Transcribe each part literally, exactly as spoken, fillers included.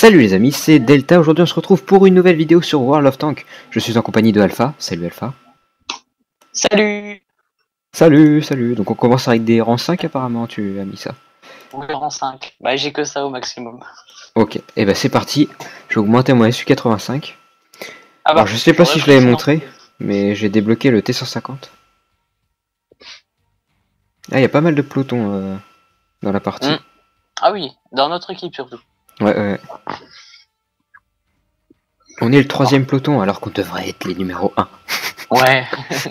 Salut les amis, c'est Delta. Aujourd'hui on se retrouve pour une nouvelle vidéo sur World of Tanks. Je suis en compagnie de Alpha. Salut Alpha. Salut. Salut, salut. Donc on commence avec des rangs cinq apparemment, tu as mis ça. Oui, rang cinq. Bah j'ai que ça au maximum. Ok, et ben c'est parti. Je vais augmenter mon S U quatre-vingt-cinq. Ah bah, Alors je sais pas si je l'avais l'avais montré, mais j'ai débloqué le T cent cinquante. Ah, il y a pas mal de pelotons euh, dans la partie. Mmh. Ah oui, dans notre équipe surtout. Ouais, ouais. On est le troisième peloton alors qu'on devrait être les numéros un. Ouais.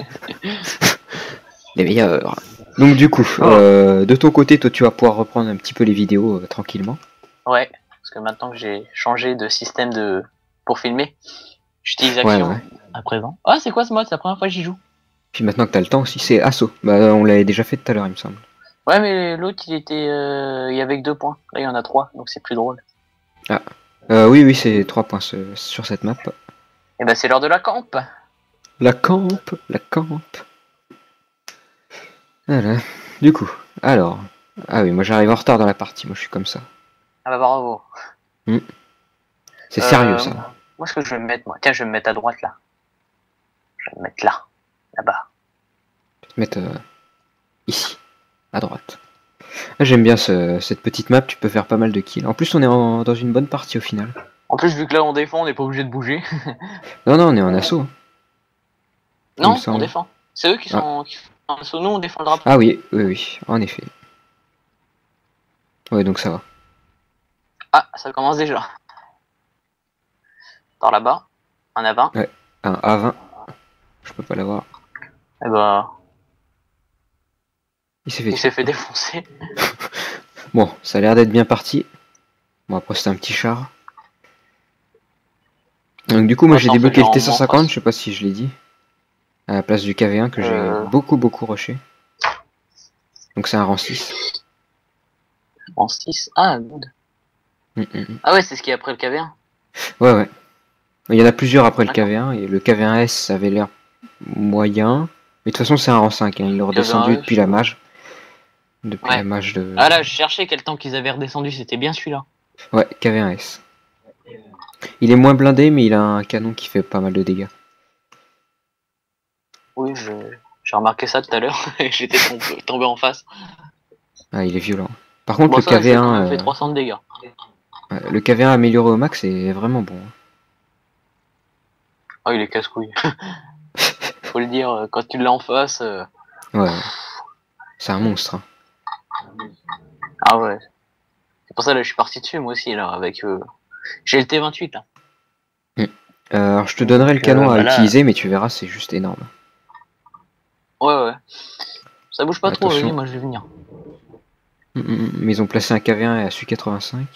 Les meilleurs. Donc du coup, Oh. euh, de ton côté, toi tu vas pouvoir reprendre un petit peu les vidéos euh, tranquillement. Ouais, parce que maintenant que j'ai changé de système de pour filmer, j'utilise Ouais, Action ouais. à présent. Ah, c'est quoi ce mode? C'est la première fois que j'y joue. Puis maintenant que t'as le temps aussi, c'est Assaut. Bah on l'avait déjà fait tout à l'heure il me semble. Ouais, mais l'autre il était euh, il y avait que deux points. Là il y en a trois, donc c'est plus drôle. Ah. Euh, oui, oui, c'est trois points ce- sur cette map. Et bah c'est l'heure de la camp. La camp, la camp. Voilà. Du coup, alors. Ah oui, moi j'arrive en retard dans la partie, moi je suis comme ça. Ah bah bravo. Hmm. C'est Euh, sérieux ça. Moi ce que je vais me mettre, moi. Tiens, je vais me mettre à droite là. Je vais me mettre là. Là-bas. Je vais te mettre euh, ici, à droite. Ah, j'aime bien ce- cette petite map, tu peux faire pas mal de kills. En plus on est en- dans une bonne partie au final. En plus, vu que là on défend, on n'est pas obligé de bouger. Non, non, on est en assaut. Hein, il me Non, on semble. défend. C'est eux qui Ah. sont, qui font l'assaut. Nous, on défend le drapeau. Ah oui, oui, oui, en effet. Ouais, donc ça va. Ah, ça commence déjà. Par là-bas, un à vingt. Ouais, un A vingt. Je peux pas l'avoir. Et bah, Il s'est fait il tuer. s'est fait défoncer. Bon, ça a l'air d'être bien parti. Bon, après c'est un petit char. Donc du coup, moi Moi, j'ai j'en fais débloqué le genre T en cent moins cinquante, face. je sais pas si je l'ai dit. À la place du K V un que j'ai Euh. beaucoup beaucoup rushé. Donc c'est un rang six. En six. Ah, good. Mm, mm, mm. Ah ouais, c'est ce qui est après le K V un. Ouais, ouais. Il y en a plusieurs après le D'accord. K V un, et le K V un S avait l'air moyen. Mais de toute façon c'est un rang cinq, hein. Ils l'ont redescendu K V un S, depuis la euh. mage. Depuis Ouais. la mage de... Ah là, je cherchais quel temps qu'ils avaient redescendu. C'était bien celui-là. Ouais, K V un S. Il est moins blindé, mais il a un canon qui fait pas mal de dégâts. Oui, je- j'ai remarqué ça tout à l'heure. J'étais tombé, tombé en face. Ah, il est violent. Par contre, Bon, le ça, je lui ai quand K V un... même fait euh, trois cents de dégâts. ouais, le K V un amélioré au max est vraiment bon. Oh, il est casse-couille. Faut le dire, euh, quand tu l'as en face. euh, Ouais, ouais. C'est un monstre. Hein. Ah ouais. C'est pour ça là, je suis parti dessus moi aussi là avec. Euh... J'ai le T vingt-huit là. Euh, alors je te donnerai le Donc, canon euh, à bah là- utiliser, mais tu verras, c'est juste énorme. Ouais ouais. Ça bouge pas trop, Attention. vas-y, moi je vais venir. Mm, mm, mm. Mais ils ont placé un K V un et un S U quatre-vingt-cinq.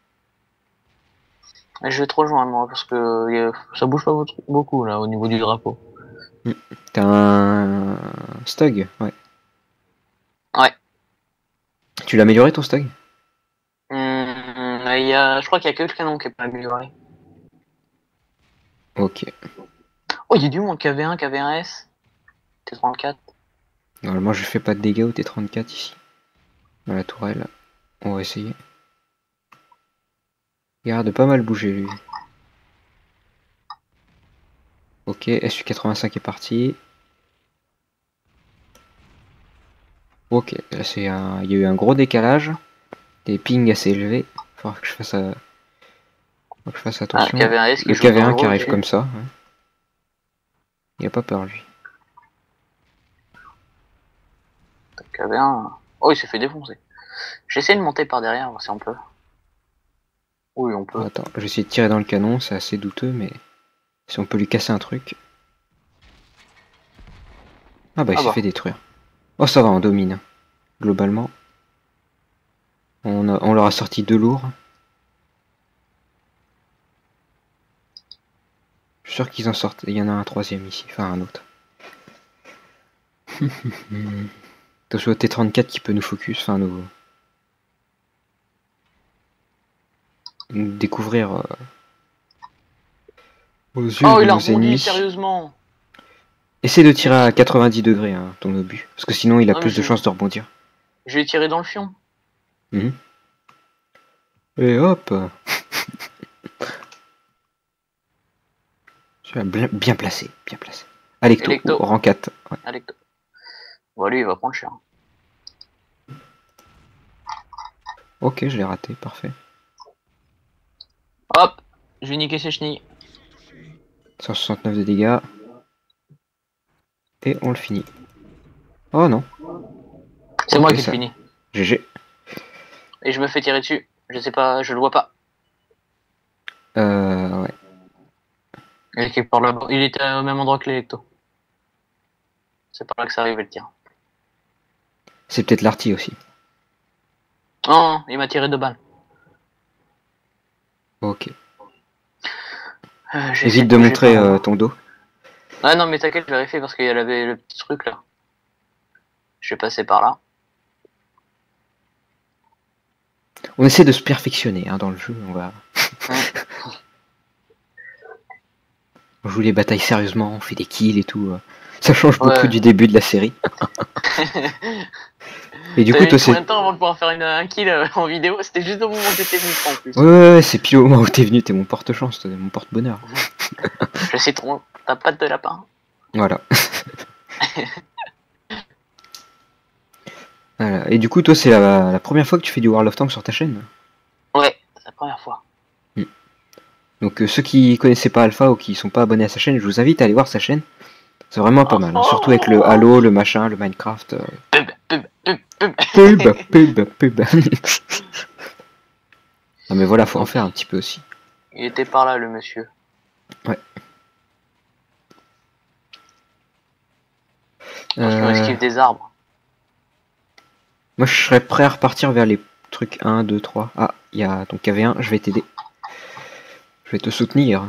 Mais je vais te rejoindre moi parce que euh, ça bouge pas beaucoup là au niveau du drapeau. Mm. T'as un Stug, ouais. Ouais. Tu l'as amélioré ton Stug? Hum, il y a... Je crois qu'il y a que le canon qui est pas amélioré. Ok. Oh, il y a du monde, K V un, K V un S, T trente-quatre. Normalement je fais pas de dégâts au T trente-quatre ici. Dans la tourelle. On va essayer. Il a l'air de pas mal bouger lui. Ok, S U quatre-vingt-cinq est parti. Ok, là c'est un... il y a eu un gros décalage. Des pings assez élevés. Faudra que je fasse, euh... Faut que je fasse attention. Ah, K V un S qui Le joue K V un dangereux qui arrive aussi. comme ça. Ouais. Il a pas peur lui. K V un. Oh, il s'est fait défoncer. J'essaie de monter par derrière, voir si on peut. Oui, on peut. Attends, je vais essayer de tirer dans le canon, c'est assez douteux, mais si on peut lui casser un truc. Ah bah il Ah s'est bah. fait détruire. Oh ça va, on domine. Globalement. On, a- on leur a sorti deux lourds. Je suis sûr qu'ils en sortent. Il y en a un troisième ici, enfin un autre. Attention au T trente-quatre qui peut nous focus, enfin nous... nous découvrir euh, aux yeux Oh, de il a nos rebondi, ennemis. sérieusement. Essaie de tirer à quatre-vingt-dix degrés hein, ton obus, parce que sinon il a Non, mais plus de je- chances de rebondir. Je vais tirer dans le fion. Mhm. Et hop. Tu as bien, bien placé, bien placé. Alecto, Electo. ou rang quatre. Ouais. Electo. Bon, lui, il va prendre cher. Ok, je l'ai raté, parfait. Hop, je vais niquer ses chenilles. cent soixante-neuf de dégâts. Et on le finit. Oh non. C'est Ok, moi qui le ça. finis. G G. Et je me fais tirer dessus. Je sais pas, je le vois pas. Euh, ouais. Il est par là-bas. Il était au même endroit que l'Electo. C'est par là que ça arrive le tir. C'est peut-être l'arty aussi. Non, non, il m'a tiré deux balles. Ok. Euh, Évite de montrer euh, ton dos. Ah non, mais t'inquiète, je vérifie parce qu'il y avait le petit truc là. Je vais passer par là. On essaie de se perfectionner hein, dans le jeu. On va. On joue les batailles sérieusement, on fait des kills et tout. Ça change Ouais. beaucoup du début de la série. Et du T'as coup, mis toi, combien c'est. de temps avant de pouvoir faire une, un kill euh, en vidéo? C'était juste au moment où t'étais venu, en plus. Ouais, ouais, ouais, c'est pile au moment où t'es venu, t'es mon porte-chance, t'es mon porte-bonheur. Je sais trop, ta patte de lapin. Voilà. Voilà. Et du coup, toi, c'est la, la première fois que tu fais du World of Tanks sur ta chaîne. Ouais, c'est la première fois. Hmm. Donc, euh, ceux qui connaissaient pas Alpha ou qui sont pas abonnés à sa chaîne, je vous invite à aller voir sa chaîne. C'est vraiment pas Oh, mal, hein. oh, Surtout avec le Halo, le machin, le Minecraft. Euh... Pub, pub, pub, pub. Pub, pub, pub. Non, mais voilà, faut en Donc, faire un petit peu aussi. il était par là, le monsieur. Ouais. Attention, Euh... esquive des arbres. Moi, je serais prêt à repartir vers les trucs un, deux, trois. Ah, il y a ton K V un, je vais t'aider. Je vais te soutenir.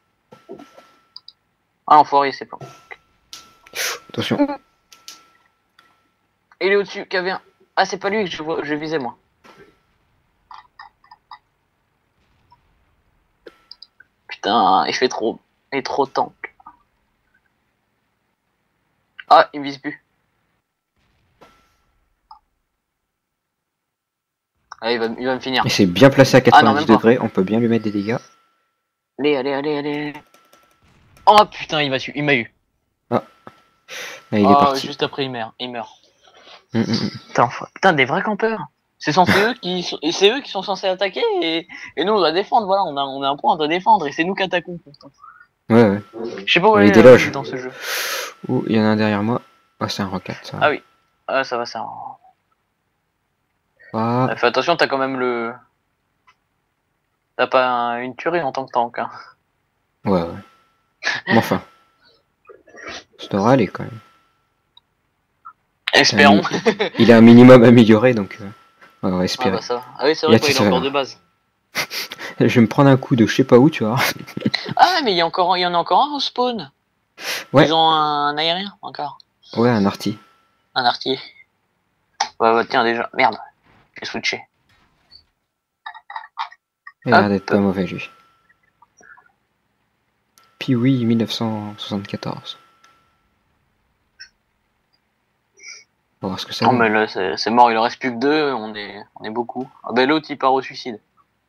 Ah, l'enfoiré, c'est pas. Attention. Il est au-dessus, K V un. Ah, c'est pas lui que je, vois, je visais, moi. Putain, il fait trop. Il est trop tank. Ah, il me vise plus. Ah, il va, il va me finir. Et c'est bien placé à Ah non, quatre-vingt-dix même pas. degrés, on peut bien lui mettre des dégâts. Allez, allez, allez, allez. Oh putain, il m'a su, il m'a eu. Ah, là, il oh, est parti. juste après, il meurt. Il meurt. Mm, mm, mm. Putain, putain, des vrais campeurs. C'est censé eux qui, sont- et c'est eux qui sont censés attaquer et, et nous on doit défendre. Voilà, on a, on a un point, on doit défendre et c'est nous qui attaquons. Putain. Ouais, ouais. Je sais pas où On aller est la des loges. logique dans ce jeu. Ouh, il y en a un derrière moi. Ah, c'est un rocket, ça. Ah oui. Ah, ça va, ça. Ah, Fais attention, t'as quand même le. T'as pas un- une tuerie en tant que tank. Hein. ouais, ouais. Mais enfin. Ça devrait aller quand même. Espérons. Euh, il est un minimum amélioré, donc euh, on va Ah espérer. bah ça. Ah oui, c'est vrai Il y a qu'il est tout ça, encore là. de base. Je vais me prendre un coup de je sais pas où, tu vois. Ah, mais il y, a encore, il y en a encore un au spawn. Ouais. Ils ont un aérien encore. Ouais, un arty. Un artier. Ouais, ouais, tiens, déjà. Merde. J'ai switché. Il a l'air Hop. d'être pas mauvais, lui. Puis oui, mille neuf cent soixante-quatorze. On va voir ce que ça Non, donne. mais là, c'est c'est mort, il en reste plus que deux, on est, on est beaucoup. Ah, ben l'autre, il part au suicide.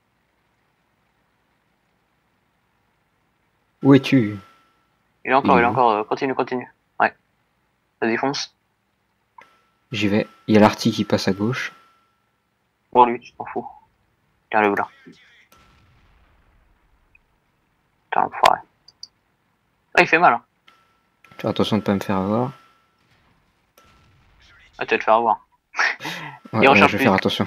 Où es-tu? Il est encore, Il est il est où encore, euh, continue, continue. Ouais. Ça défonce. J'y vais. Il y a l'arty qui passe à gauche. Bon, lui, tu t'en fous. Tiens, le voilà. Tiens, l'enfoiré. Ah, il fait mal, hein. Fais attention de pas me faire avoir. Ah, tu vas te faire avoir. Ouais, Il ouais, recherche je vais plus faire vite. attention.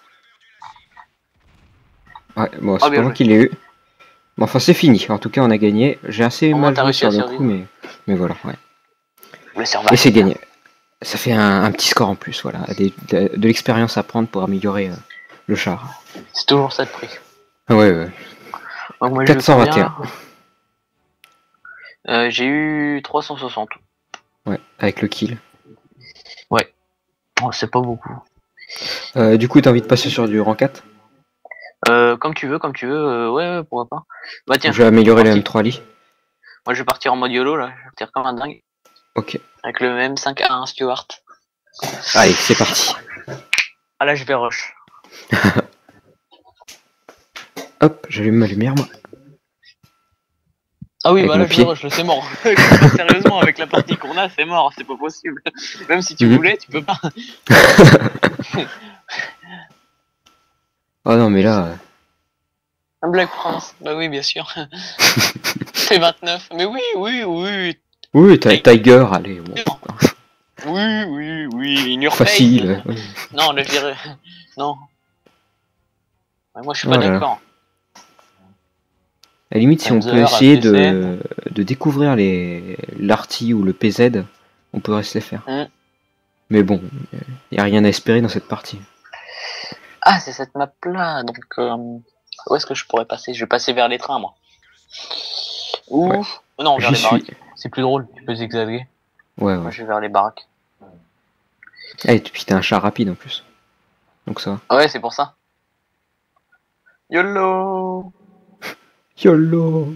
Ouais, bon, Ah, c'est bien pas moi joué. qui l'ai eu. Bon, enfin, c'est fini. En tout cas, on a gagné. J'ai assez Au moins, mal t'as joué réussi sur à le survivre. coup, mais, mais voilà, ouais. Le survival. Et c'est gagné. Ça fait un, un petit score en plus, voilà. Des- de de l'expérience à prendre pour améliorer euh, le char. C'est toujours ça de prix. Ouais, ouais. Donc, moi, j'ai eu quatre cent vingt et un. combien, là euh, J'ai eu trois cent soixante. Ouais, avec le kill. Ouais. Oh, c'est pas beaucoup. Euh, du coup, t'as envie de passer sur du rang quatre? Euh, comme tu veux, comme tu veux. Euh, ouais, ouais, pourquoi pas. Bah, tiens. Je vais améliorer le parti. M trois Lee. Moi, je vais partir en mode YOLO, là. Je vais partir comme un dingue. Ok. Avec le M cinq A un Stewart. Allez, c'est parti. Ah, là, je vais rush. Hop, j'allume ma lumière, moi. Ah oui, avec bah mon là, je pied. le rush, là, c'est mort. Sérieusement, avec la partie qu'on a, c'est mort, c'est pas possible. Même si tu Mhm. voulais, tu peux pas. Oh non, mais là. Un Black Prince, bah oui, bien sûr. T vingt-neuf, mais oui, oui, oui. Oui, Tiger, allez, bon. Oui, oui, oui, in your face. Facile. Ouais. Non, là, je dirais. Non. Ouais, moi, je suis Oh pas là là. d'accord. À la limite, si on peut Panzer, essayer A P sept. de, de découvrir les l'Arty ou le P Z, on pourrait se les faire. Hmm. Mais bon, il n'y a rien à espérer dans cette partie. Ah, c'est cette map là. Donc, euh, où est-ce que je pourrais passer? Je vais passer vers les trains, moi. Ou. Ouais. Non, vers J'y les suis. baraques. C'est plus drôle, tu peux zigzaguer. Ouais, Moi, ouais. je vais vers les baraques. Ah, et puis t'as un char rapide en plus. Donc ça va. Ah ouais, c'est pour ça. YOLO. YOLO!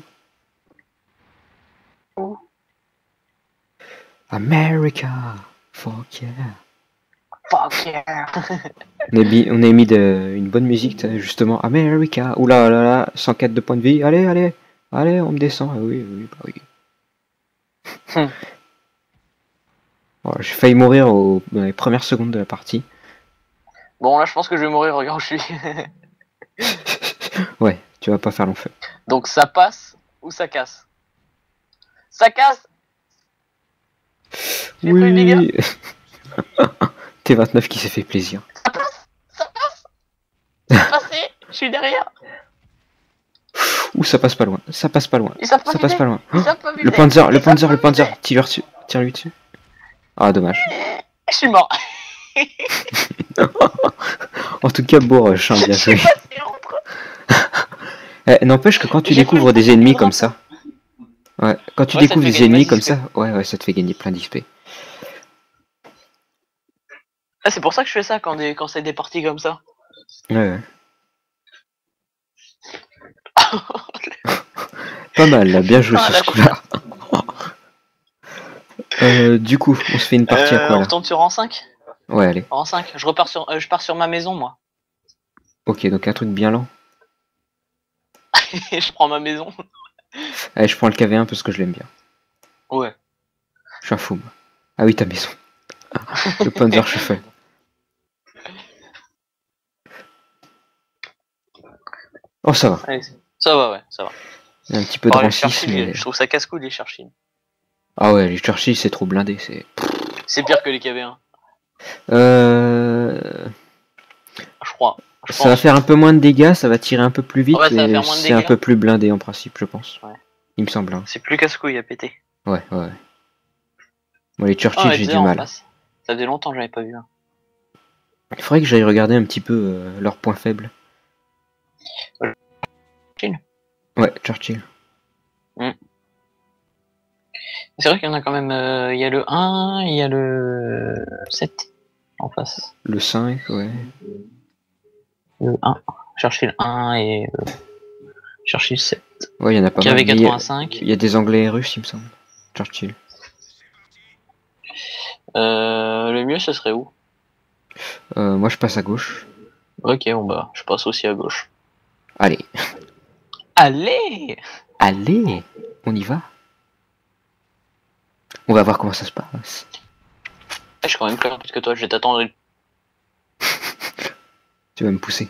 America! Fuck yeah! Fuck yeah. On a, mis, on a mis de, une bonne musique, justement. America! Oula là là, cent quatre de points de vie. Allez, allez! Allez, on me descend. Ah oui, oui, bah oui. Oh, j'ai failli mourir au, dans les premières secondes de la partie. Bon, là, je pense que je vais mourir, regarde où je suis. Ouais, tu vas pas faire long feu. Donc, ça passe ou ça casse? Ça casse. J'ai pris le dégât. Oui! T vingt-neuf qui s'est fait plaisir. Ça passe. Ça passe. C'est passé. Je suis derrière. Ouh, ça passe pas loin. Ça passe pas loin. Ils savent pas Ça viser. passe pas loin. Ils savent pas viser. Le Panzer, le Ils savent Panzer, pas le Panzer. viser. Tire dessus. Tire-lui dessus. Ah, dommage. Je suis mort. En tout cas, beau rush, hein, bien Je suis joué. passé entre eux. Eh, n'empêche que quand tu J'ai découvres pris le des ennemis drapeau. comme ça, ouais, quand tu Ouais, ça te découvres fait des gagner ennemis masse comme d'X P. ça, ouais, ouais, ça te fait gagner plein d'X P. Ah, c'est pour ça que je fais ça quand, des, quand c'est des parties comme ça. Ouais, ouais. Pas mal, là, bien joué Ah, sur là, ce coup-là. euh, du coup, on se fait une partie à Euh, quoi on là? retourne sur rang cinq. Ouais, allez. Rang cinq. Je repars sur, euh, je pars sur ma maison, moi. Ok, donc un truc bien lent. Et je prends ma maison. Allez, je prends le K V un parce que je l'aime bien. Ouais. Je suis un fou, moi. Ah oui, ta maison. Le Panzer Shuffle. Oh, ça va. Allez, ça va, ouais, ça va. Il y a un petit peu de Par les racisme. Churchill, Mais... je trouve ça casse-couille les Churchill. Ah ouais, les Churchill, c'est trop blindé. C'est. C'est pire que les K V un. Euh... Je crois. Je Ça va pense. faire un peu moins de dégâts, ça va tirer un peu plus vite Ouais, ça va et faire moins de c'est un dégâts. peu plus blindé en principe, je pense. Ouais. Il me semble. Hein. C'est plus casse-couille à péter. Ouais, ouais. Bon, les Churchill, Ah, ouais, j'ai déjà du en mal. face. Ça faisait longtemps que j'avais pas vu un. Il faudrait que j'aille regarder un petit peu euh, leurs points faibles. Churchill. Ouais, Churchill. Mm. C'est vrai qu'il y en a quand même. euh, Il y a le un, il y a le sept en face. Le cinq, ouais. Le un. Churchill un et euh, Churchill sept. Ouais, il y en a pas mal. K V Mais Il y, a- quatre-vingt-cinq. il y a des Anglais et Russes, il me semble. Churchill. Euh, le mieux, ce serait où? Euh, moi, je passe à gauche. Ok, bon bah, je passe aussi à gauche. Allez. Allez! Allez! On y va. On va voir comment ça se passe. Je suis quand même plus rapide que toi, je vais t'attendre. Tu vas me pousser.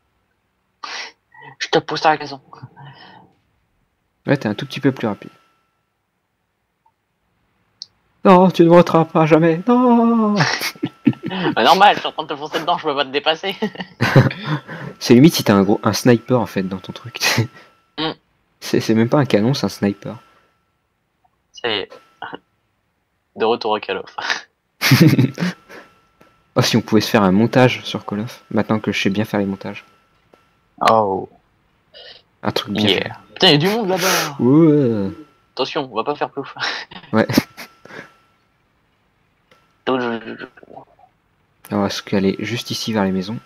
Je te pousse à la maison. Ouais, t'es un tout petit peu plus rapide. Non, tu ne me rattraperas jamais. Non! Bah, normal, je suis en train de te foncer dedans, je peux pas te dépasser. C'est limite si t'as un gros un sniper en fait dans ton truc. Mm. C'est c'est même pas un canon, c'est un sniper. C'est de retour à Call of. Oh, si on pouvait se faire un montage sur Call of, maintenant que je sais bien faire les montages. Oh. Un truc bien fait. Yeah. Putain, il y a du monde là-bas. Ouais. Attention, on va pas faire plouf. Ouais. Donc, je- je- je- On va se caler juste ici vers les maisons.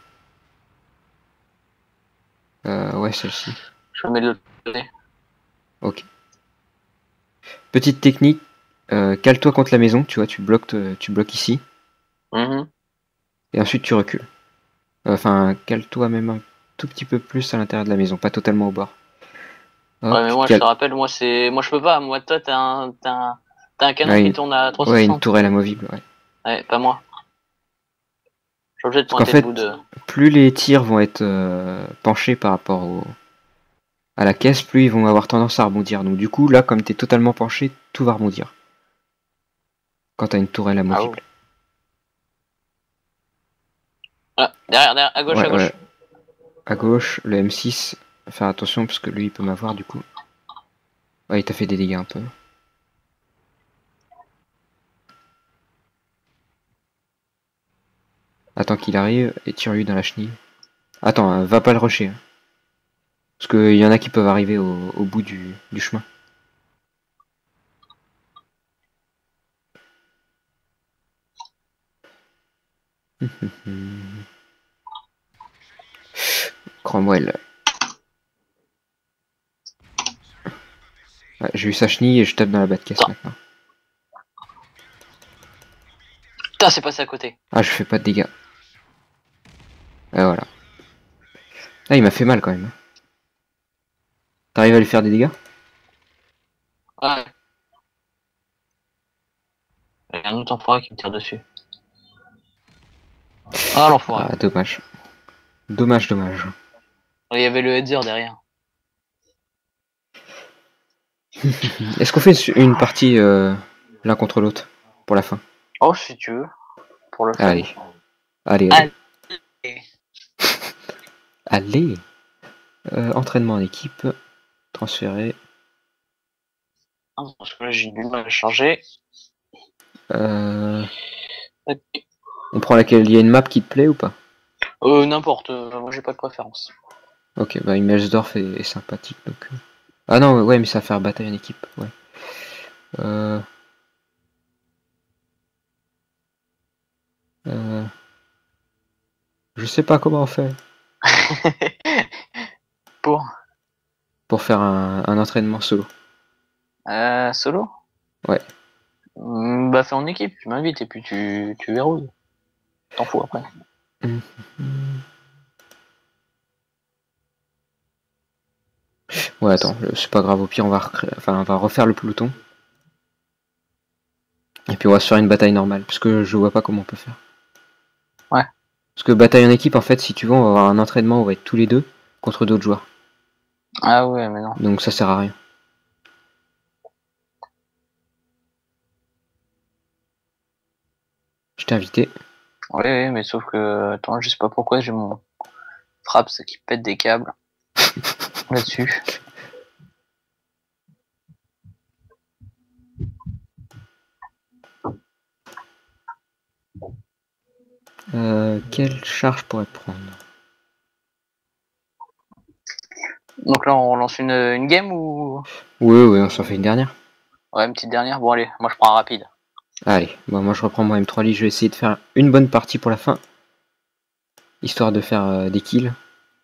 Euh, ouais, celle-ci. Je me mets de l'autre côté. Ok. Petite technique, euh, cale-toi contre la maison, tu vois, tu bloques, euh, tu bloques ici, Mhm. et ensuite tu recules. Enfin, cale-toi même un tout petit peu plus à l'intérieur de la maison, pas totalement au bord. Hop, Ouais, mais moi, je cal- te rappelle, moi, c'est, moi, je peux pas. Moi, toi, t'as un, t'as un, t'as un canon ouais, qui une... tourne à ouais, une trois cent soixante. tourelle amovible, ouais. Ouais, pas moi. Je suis obligé de Parce qu'en pointer le bout fait, de. plus les tirs vont être euh, penchés par rapport au... à la caisse, plus ils vont avoir tendance à rebondir. Donc du coup, là, comme t'es totalement penché, tout va rebondir. Quand t'as une tourelle Ah oh. amovible. Ah, derrière, derrière, à gauche, à Ouais, ouais. gauche. À gauche, le M six. Faire attention parce que lui, il peut m'avoir du coup. Ouais, il t'a fait des dégâts un peu. Attends qu'il arrive et tire-lui dans la chenille. Attends, hein, va pas le rusher. Hein. Parce qu'il y en a qui peuvent arriver au, au bout du, du chemin. Cromwell. Ouais, j'ai eu sa chenille et je tape dans la bas de caisse maintenant. Putain, c'est passé à côté. Ah, je fais pas de dégâts. Et voilà. Ah, il m'a fait mal quand même. T'arrives à lui faire des dégâts? Ouais. Il y a un autre enfoiré qui me tire dessus. Ah, l'enfoiré. Ah, dommage. Dommage, dommage. Il y avait le header derrière. Est-ce qu'on fait une partie euh, l'un contre l'autre pour la fin? Oh, si tu veux. Pour le fun. Allez. Allez, allez. Allez. Allez. Euh, entraînement en équipe. Transféré. Ah, parce que là, j'ai du mal à charger. Euh, Ok. on prend laquelle? Il y a une map qui te plaît ou pas? Euh, n'importe. euh, Moi, j'ai pas de préférence. Ok, bah Immelsdorf est, est sympathique donc. euh. Ah non, ouais, mais ça va faire bataille en équipe. Ouais. Euh... Euh... Je sais pas comment on fait Pour pour faire un, un entraînement solo. euh, solo. Ouais. Mm, Bah, fais en équipe. Tu m'invites et puis tu, tu verrouilles. T'en fous après. Hum, hum. Ouais, attends, euh, c'est pas grave. Au pire, on va, recré- enfin, on va refaire le peloton. Et puis on va se faire une bataille normale, parce que je vois pas comment on peut faire. Ouais. Parce que bataille en équipe, en fait, si tu veux, on va avoir un entraînement où on va être tous les deux contre d'autres joueurs. Ah ouais, mais non. Donc ça sert à rien. Je t'ai invité. Oui, oui, mais sauf que, attends, je sais pas pourquoi j'ai mon Fraps qui pète des câbles là-dessus. Euh, quelle charge pourrait prendre? Donc là, on lance une, une game ou. Oui, oui, on s'en fait une dernière. Ouais, une petite dernière. Bon, allez, moi je prends un rapide. Allez, bon, moi je reprends mon M trois Li, je vais essayer de faire une bonne partie pour la fin. Histoire de faire euh, des kills.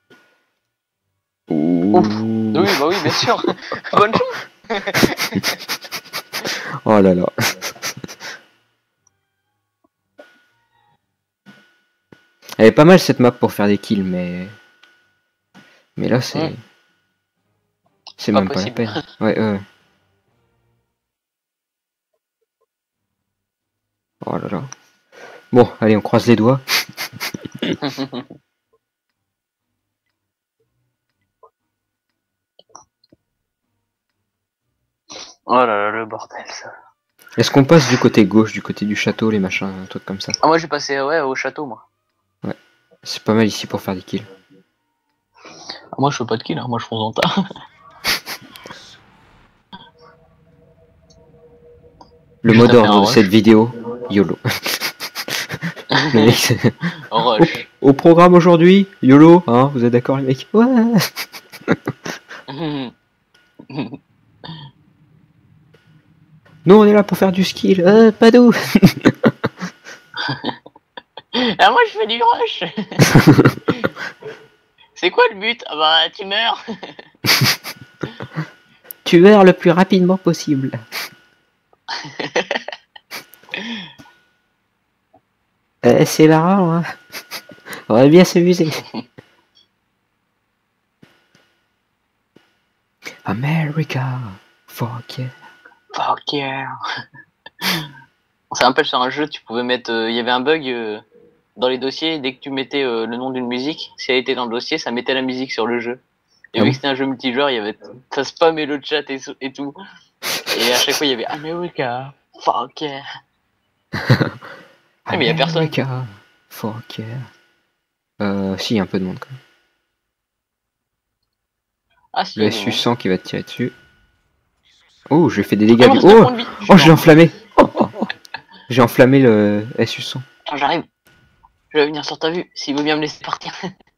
Ouf. Oui, bah oui, bien sûr. Bonne chance. Oh là là. Elle est pas mal cette map pour faire des kills, mais... Mais là, c'est... Mm. C'est Pas même pas la possible. peine. Ouais, ouais. Oh là là. Bon, allez, on croise les doigts. Oh là là, le bordel, ça. Est-ce qu'on passe du côté gauche, du côté du château, les machins, un truc comme ça? Ah, moi j'ai passé ouais, au château, moi. Ouais. C'est pas mal ici pour faire des kills. Ah, moi je fais pas de kill, hein. Moi je fonce dans le tas. Le Juste mot à faire un d'ordre de rush. cette vidéo, YOLO. Le mec, c'est- Rush. au, au programme aujourd'hui, YOLO, hein, vous êtes d'accord les mecs? Ouais. Nous on est là pour faire du skill, euh, pas d'où. Ah, moi je fais du rush. C'est quoi le but? Ah bah tu meurs. Tu meurs le plus rapidement possible. Euh, c'est marrant, hein. On va bien s'amuser. America, fuck yeah. Fuck yeah. On s'est rappelle sur un jeu, tu pouvais mettre. Il euh, y avait un bug euh, dans les dossiers, dès que tu mettais euh, le nom d'une musique, si elle était dans le dossier, ça mettait la musique sur le jeu. Et Ah vu bon que c'était un jeu multijoueur, il y avait. Ça spammait le chat et, et tout. Et à chaque fois, il y avait America, fuck yeah. Ah, mais il y a personne. America, fuck yeah. Euh, si, il y a un peu de monde quand même. Ah, si, Le il y a du S U monde. cent qui va te tirer dessus. Oh, j'ai fait des dégâts. Ah, du... non, Oh, point de vie. Je oh, suis j'ai mort. enflammé. J'ai enflammé le S U cent. Attends, j'arrive. Je vais venir sur ta vue, s'il veut bien me laisser partir.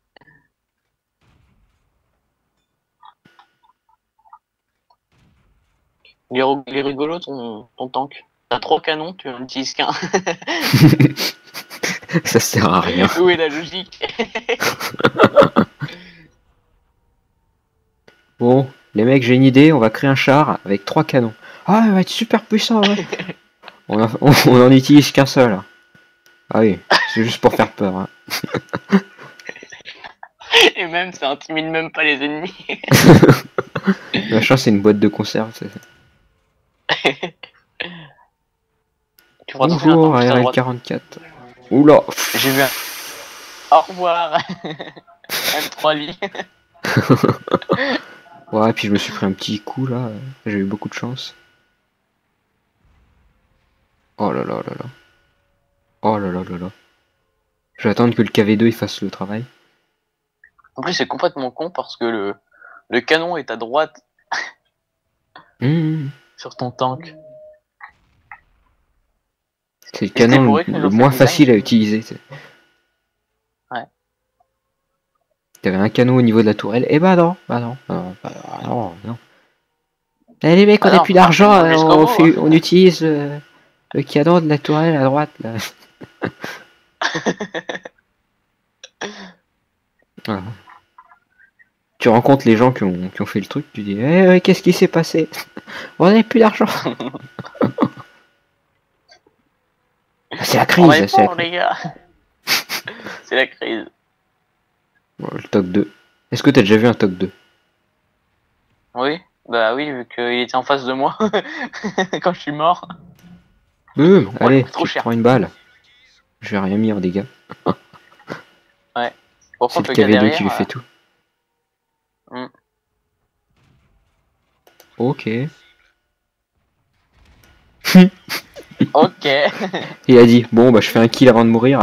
Il est, ri- il est rigolo ton, ton tank. T'as trois canons, tu en utilises qu'un. Ça sert à rien. Où est la logique? Bon, les mecs, j'ai une idée. On va créer un char avec trois canons. Ah, il va être super puissant, ouais. on, en, on, on en utilise qu'un seul. Ah oui, c'est juste pour faire peur. Hein. Et même, ça intimide même pas les ennemis. Machin, c'est une boîte de conserve. C'est... Tu feras attention à Bonjour, ta R L droite. quarante-quatre. Oula. J'ai vu un... Au revoir. M trois lits. Ouais, puis je me suis pris un petit coup là. J'ai eu beaucoup de chance. Oh là là là là. Oh là là là là. Je vais attendre que le K V deux il fasse le travail. En plus, c'est complètement con parce que le, le canon est à droite Mmh. sur ton tank. C'est le Et canon c'était pour le, eux que nous le ont fait moins le design. facile à utiliser. t'sais. Ouais. T'avais un canon au niveau de la tourelle. Eh bah non, bah non, bah non, bah non, non. Eh les mecs, on Ah a non, plus faut pas d'argent, tenir jusqu'au on, bout. fait, on utilise euh, le canon de la tourelle à droite là. Voilà. Tu rencontres les gens qui ont, qui ont fait le truc, tu dis eh, eh, qu'est-ce qui s'est passé? On n'a plus d'argent. C'est la On crise, est c'est la pauvres, crise. les gars. C'est la crise. Bon, le T O C deux. Est-ce que t'as déjà vu un T O C deux? Oui, bah oui, vu qu'il était en face de moi quand je suis mort. Boum, Oh, allez, il coûte trop tu te cher. prends une balle. Je vais rien mis en dégâts. Par C'est contre, le le gars K V deux derrière. qui lui fait euh, tout. hmm. Ok. Ok. Il a dit, bon bah je fais un kill avant de mourir.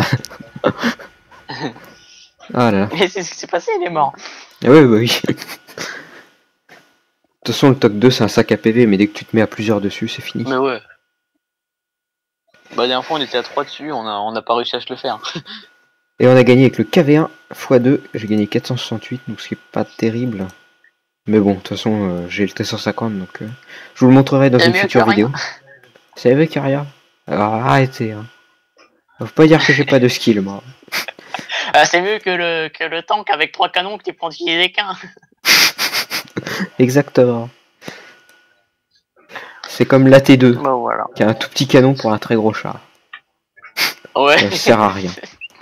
Ah là là. Mais c'est ce qui s'est passé, il est mort. Ah ouais, bah oui. De toute façon, le T O C deux c'est un sac à P V, mais dès que tu te mets à plusieurs dessus, c'est fini. Mais ouais. Bah, la dernière fois, on était à trois dessus, on a, on a pas réussi à se le faire. Et on a gagné avec le K V un fois deux. J'ai gagné quatre cent soixante-huit, donc ce qui est pas terrible. Mais bon, de toute façon, euh, j'ai le T cent cinquante, donc euh, je vous le montrerai dans C'est une mieux future que rien. vidéo. C'est mieux que rien. Alors arrêtez. Hein. Faut pas dire que j'ai pas de skill, moi. Ah, c'est mieux que le, que le tank avec trois canons que tu peux en utiliser qu'un. Exactement. C'est comme l'A T deux, Bah voilà. qui a un tout petit canon pour un très gros char. Ouais. Ça sert à rien.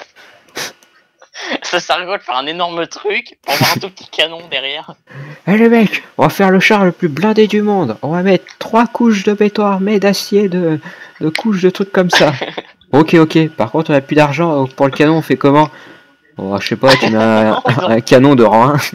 Ça, ça rigole de faire un énorme truc pour avoir un tout petit canon derrière. Eh les mecs, on va faire le char le plus blindé du monde. On va mettre trois couches de béton armé, d'acier, de, de couches de trucs comme ça. Ok, ok. Par contre, on a plus d'argent pour le canon. On fait comment? Oh, je sais pas. Tu mets un, un canon de rang un.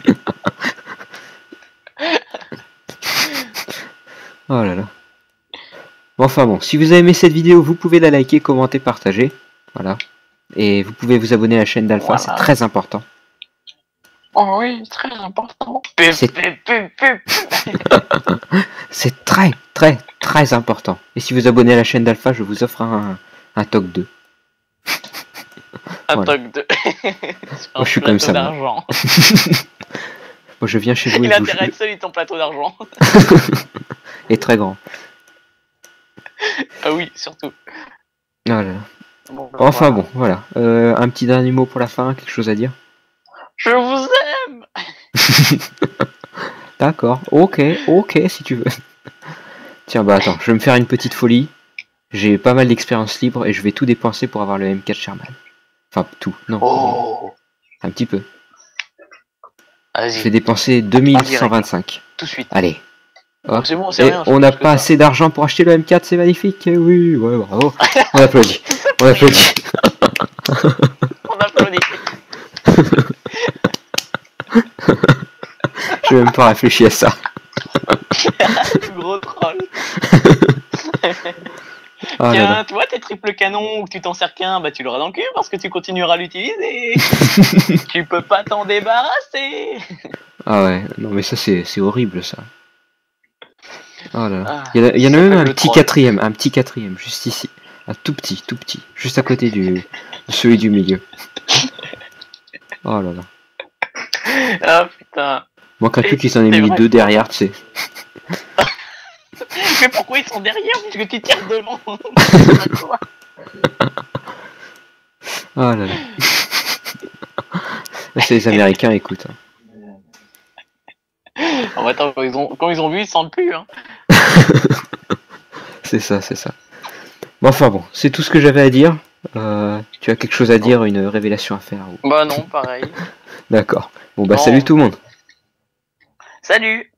Oh là là. Bon, enfin bon. Si vous avez aimé cette vidéo, vous pouvez la liker, commenter, partager. Voilà. Et vous pouvez vous abonner à la chaîne d'Alpha. Voilà. C'est très important. Oh oui, très important. C'est- C'est très, très, très important. Et si vous abonnez à la chaîne d'Alpha, je vous offre un, un T O C deux. Un Voilà. toc de. Moi, je suis comme ça, moi. d'argent. Moi, je viens chez vous et Il je a vous intérêt à être seul, il ton plateau d'argent. est très grand. Ah oui, surtout. Voilà. Bon, bah, Enfin voilà. bon, voilà. Euh, un petit dernier mot pour la fin, quelque chose à dire? Je vous aime. D'accord, ok, ok si tu veux. Tiens, bah attends, je vais me faire une petite folie. J'ai pas mal d'expérience libre et je vais tout dépenser pour avoir le M quatre Sherman. Enfin, tout, non. Oh. Un petit peu. Je vais Vas-y, dépenser deux mille cent vingt-cinq. tout de suite. Allez. Hop. C'est bon, c'est Et rien. on n'a pas assez d'argent pour acheter le M quatre, c'est magnifique. Eh oui, ouais, bravo. On applaudit. On applaudit. On applaudit. Je vais même pas réfléchir à ça. Gros troll. Oh là Tiens, là. tu vois tes triple canons ou que tu t'en sers qu'un, bah tu l'auras dans le cul parce que tu continueras à l'utiliser. Tu peux pas t'en débarrasser. Ah ouais, non mais ça c'est c'est horrible ça. Oh là là. Ah, Il y, en a- il y en a ça même s'appelle un le petit troll. quatrième, un petit quatrième, juste ici. Un tout petit, tout petit. Juste à côté du de celui du milieu. Oh là là. Ah putain. Manquerait plus qu'ils en aient C'est mis vrai. deux derrière, tu sais. Mais pourquoi ils sont derrière puisque tu tires devant? Quoi? Oh là là. Là, c'est les Américains, écoute. Oh, attends, quand ils, ont, quand ils ont vu, ils sentent plus. Hein. C'est ça, c'est ça. Bon, enfin bon, c'est tout ce que j'avais à dire. Euh, tu as quelque chose à dire, une révélation à faire ou... Bah non, pareil. D'accord. Bon bah Non. salut tout le monde. Salut.